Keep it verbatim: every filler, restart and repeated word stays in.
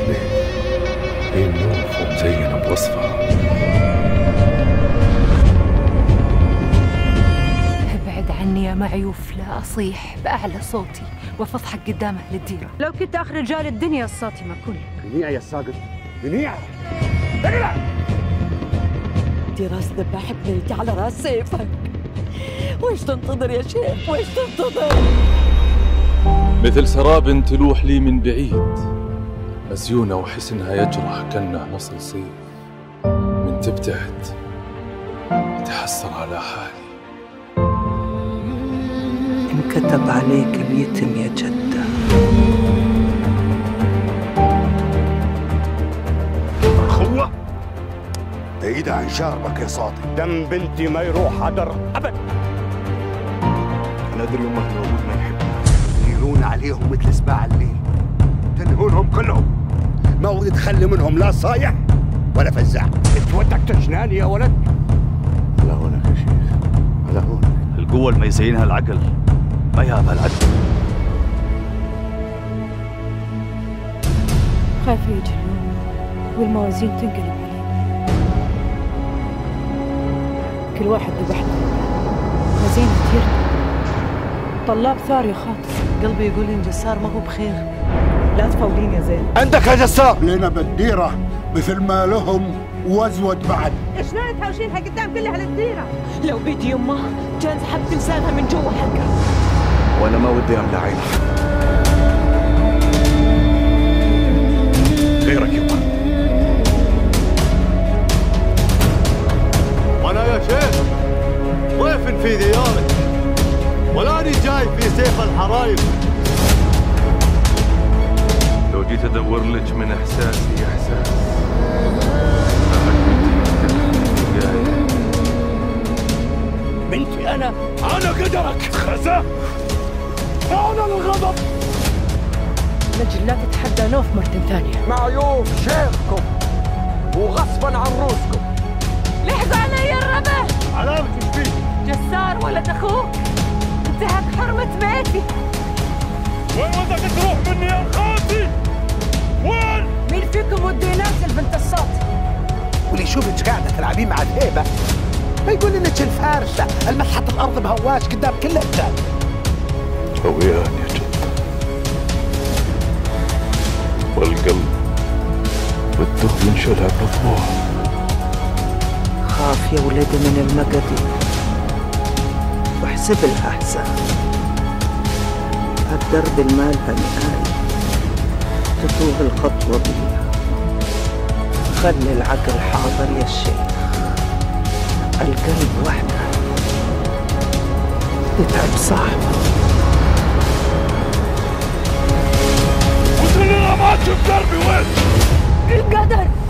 الجنة لين نوف ومزينة بوصفها. ابعد عني يا معيوف، لا أصيح بأعلى صوتي وافضحك قدام أهل الديرة. لو كنت آخر رجال الدنيا الساطمة كلها. منيع يا الساقط، منيع. اقلع. دي راس ذباح بنيتي على راس سيفك. ويش تنتظر يا شيخ؟ ويش تنتظر؟ مثل سراب تلوح لي من بعيد، مزيونة وحسنها يجرح كأنه نصل سيف. من تبتعد تحسر على حالي. انكتب عليك اليتم يا جدة. أخوة بعيد عن شاربك يا ساطي. دم بنتي ما يروح هدر أبد. أنا أدري يوم موجود ما يحبنا، يديرون عليهم مثل سباع الليل، تنهونهم كلهم. ما ودي تخلي منهم لا صايح ولا فزاع. انت ودك تجنان يا ولد. على هونك يا شيخ، على هونك. القوة اللي ما يزينها العقل ما يهابها العدل. خايفة يجي اليوم والموازين تنقلب علينا. كل واحد ببحثه، موازين كثير. طلاب ثار يا خاطر. قلبي يقول إن جسار ما هو بخير. لا تفولين يا زين. عندك يا جسار. لنا بالديرة مثل ما لهم وازود بعد. شلون تحوشينها قدام كل أهل الديرة؟ لو بيدي يمه كان سحبت لسانها من جوا حلقها. وأنا ما ودي أملى عينها. غيرك يبا. وأنا يا شيخ ضيف في ديارك، ولاني جاي في سيف الحرايب. لو جيت ادور لك من احساسي احساس، بنتي أنا أنا قدرك خزة. أنا الغضب. نجل لا تتحدى نوف مرة ثانية. معيوف شيخكم وغصبا عن روسكم. لحظة علي يا الربع. علامة فيك جسار ولد أخوك، انتهك حرمة بيتي. وين ودك تروح مني يا خالتي؟ وين؟ مين فيكم وده ينزل بنت الساطي؟ واللي يشوفك قاعدة تلعبين مع الهيبة ما يقول انك الفارسة المسحة الأرض بهواش قدام كل الرجال. هويان يا جدة، والقلب بده ينشلها بطبوع. خاف يا ولدي من المقادير واحسب لها حساب. هالدرب المالها نهاية تتوه الخطوة بيها. خلي العقل حاضر يا الشيخ، القلب وحده يتعب صاحبه. قلت لي ما تشوف دربي وين؟ القدر